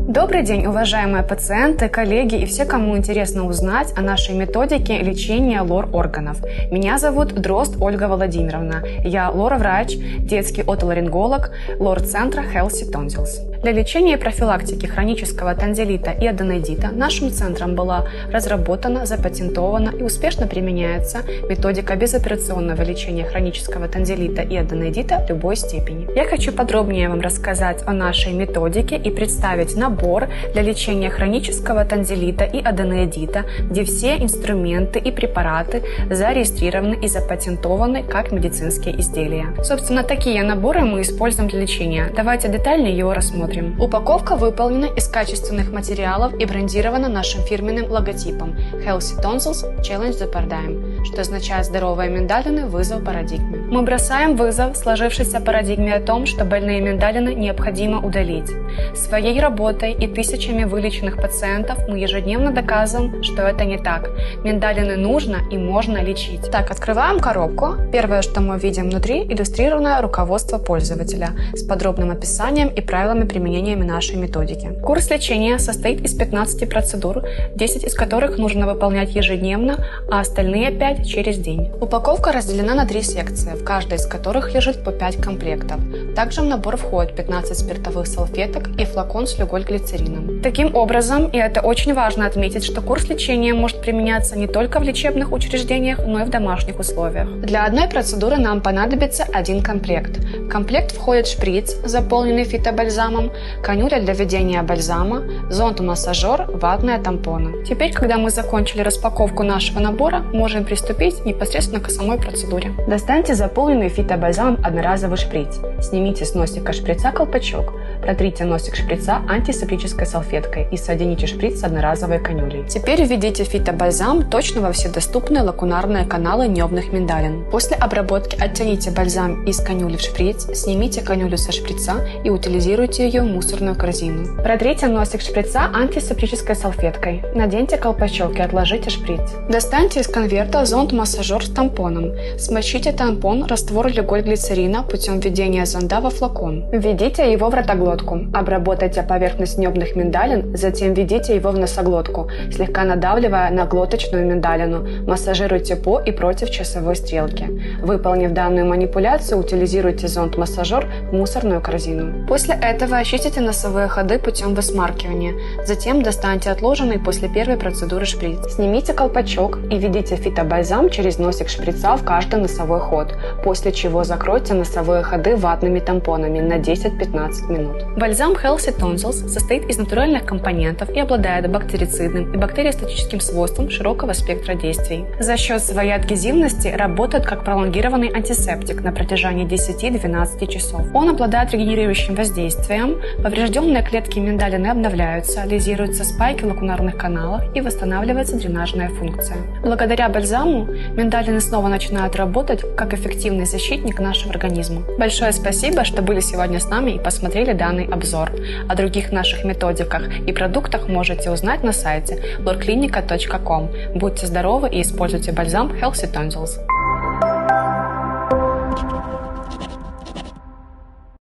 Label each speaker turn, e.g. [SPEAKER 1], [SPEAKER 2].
[SPEAKER 1] Добрый день, уважаемые пациенты, коллеги и все, кому интересно узнать о нашей методике лечения лор-органов. Меня зовут Дрозд Ольга Владимировна. Я лор-врач, детский отоларинголог лор-центра Healthy Tonsils. Для лечения и профилактики хронического танзелита и аденоидита нашим центром была разработана, запатентована и успешно применяется методика безоперационного лечения хронического танзелита и аденоидита любой степени. Я хочу подробнее вам рассказать о нашей методике и представить набор для лечения хронического танзелита и аденоидита, где все инструменты и препараты зарегистрированы и запатентованы как медицинские изделия. Собственно, такие наборы мы используем для лечения. Давайте детальнее его рассмотрим. Упаковка выполнена из качественных материалов и брендирована нашим фирменным логотипом Healthy Tonsils Challenge the Paradigm, что означает «здоровые миндалины. Вызов парадигме». Мы бросаем вызов сложившейся парадигме о том, что больные миндалины необходимо удалить. Своей работой и тысячами вылеченных пациентов мы ежедневно доказываем, что это не так. Миндалины нужно и можно лечить. Так, открываем коробку. Первое, что мы видим внутри, иллюстрированное руководство пользователя с подробным описанием и правилами применения нашей методики. Курс лечения состоит из 15 процедур, 10 из которых нужно выполнять ежедневно, а остальные 5 через день. Упаковка разделена на 3 секции, в каждой из которых лежит по 5 комплектов. Также в набор входит 15 спиртовых салфеток и флакон с люголь-глицерином. Таким образом, и это очень важно отметить, что курс лечения может применяться не только в лечебных учреждениях, но и в домашних условиях. Для одной процедуры нам понадобится один комплект. В комплект входит шприц, заполненный фитобальзамом, канюля для введения бальзама, зонд-массажер, ватные тампоны. Теперь, когда мы закончили распаковку нашего набора, можем приступить непосредственно к самой процедуре. Достаньте заполненный фитобальзамом одноразовый шприц. Снимите с носика шприца колпачок. Протрите носик шприца антисептической салфеткой и соедините шприц с одноразовой канюлей. Теперь введите фитобальзам точно во все доступные лакунарные каналы небных миндалин. После обработки оттяните бальзам из канюли в шприц, снимите канюлю со шприца и утилизируйте ее в мусорную корзину. Протрите носик шприца антисептической салфеткой. Наденьте колпачок и отложите шприц. Достаньте из конверта зонд-массажер с тампоном. Смочите тампон раствор люголь-глицерина путем введения зонда во флакон. Введите его в ротоглотку. Обработайте поверхность небных миндалин, затем введите его в носоглотку, слегка надавливая на глоточную миндалину. Массажируйте по и против часовой стрелки. Выполнив данную манипуляцию, утилизируйте зонд-массажер в мусорную корзину. После этого очистите носовые ходы путем высмаркивания. Затем достаньте отложенный после первой процедуры шприц. Снимите колпачок и введите фитобальзам через носик шприца в каждый носовой ход, после чего закройте носовые ходы ватными тампонами на 10-15 минут. Бальзам Healthy Tonsils состоит из натуральных компонентов и обладает бактерицидным и бактериостатическим свойством широкого спектра действий. За счет своей адгезивности работает как пролонгированный антисептик на протяжении 10-12 часов. Он обладает регенерирующим воздействием, поврежденные клетки миндалины обновляются, лизируются спайки в лакунарных каналах и восстанавливается дренажная функция. Благодаря бальзаму миндалины снова начинают работать как эффективный защитник нашего организма. Большое спасибо, что были сегодня с нами и посмотрели данный обзор. О других наших методиках и продуктах можете узнать на сайте lorclinica.com. Будьте здоровы и используйте бальзам Healthy Tonsils.